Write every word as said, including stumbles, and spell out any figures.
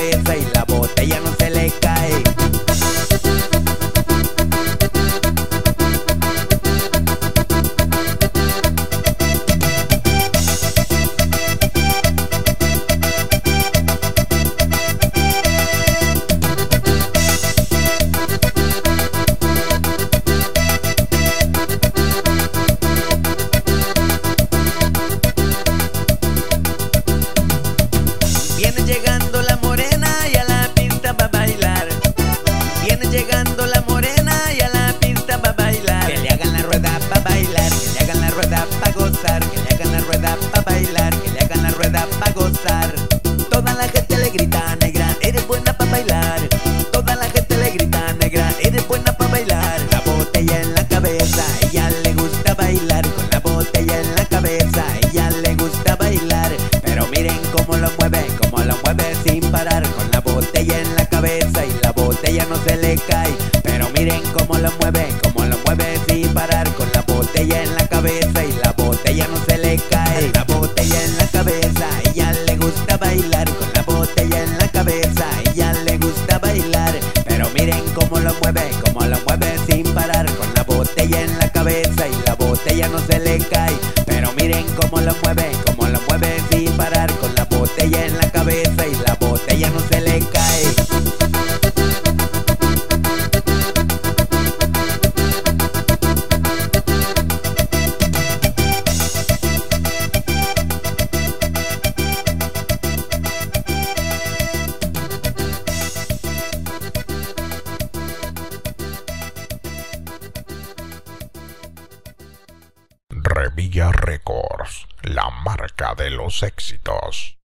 cabeza y la botella no se le cae. Viene llegando la morena y a la pista va a bailar. Viene llegando la morena y a la pista va a bailar. Que le hagan la rueda pa' bailar, que le hagan la rueda pa' gozar, que le hagan la rueda pa' bailar, que le hagan la rueda pa' gozar. Toda la gente le grita: negra, eres buena pa' bailar. Toda la gente le grita: negra, eres buena pa' bailar. La botella en la cabeza, ella le gusta bailar. Con la botella en la cabeza, ella le gusta bailar. Pero miren cómo lo mueve, cómo lo mueve sin parar. Con la botella en la cabeza y la botella no se le cae. Pero miren cómo lo mueve, cómo lo mueve sin parar. Con la botella en la cabeza y la botella no se le cae. La botella en la cabeza, ella le gusta bailar. Con la botella en la cabeza, ella le gusta bailar. Pero miren cómo lo mueve, cómo lo mueve sin parar. Con la botella en la cabeza y la botella no se le cae. Pero miren cómo lo mueve, cómo lo mueve sin parar. Con la botella en la cabeza y la botella no se le cae. Revilla Records, la marca de los éxitos.